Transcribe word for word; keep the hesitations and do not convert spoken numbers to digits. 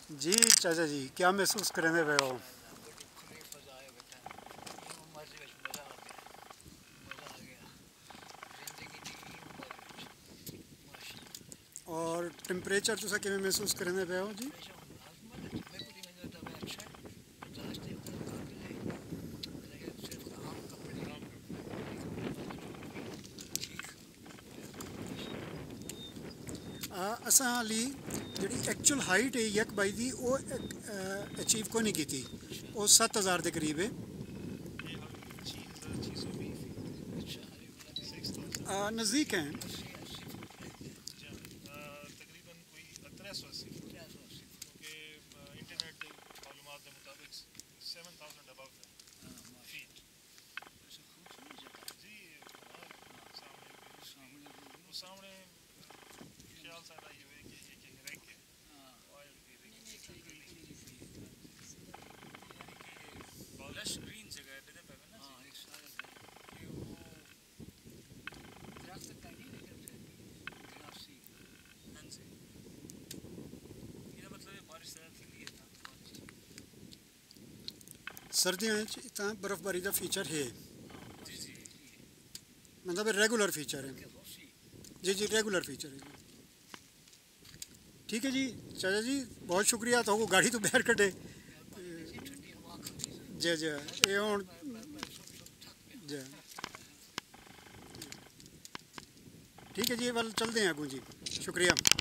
جی چاچا جی کیا محسوس کریں پے ہو؟ اور ٹمپریچر تسا کیویں محسوس کریں پے ہو جی؟ اساں علی جڑی ایکچوئل ہائٹ ہے یک بائی دی وہ اچیو کو نہیں کی وہ سات ہزار کے قریب ہے نزدیک ہیں سردیاں اتنا برف باری کا فیچر ہے مطلب ریگولر فیچر ہے جی جی ریگولر فیچر ہے ٹھیک ہے جی چاچا جی بہت شکریہ تو کو گاڑی تو باہر کٹے جی جی یہ ہوں جی ٹھیک ہے جی ول چلتے ہیں اگوں جی شکریہ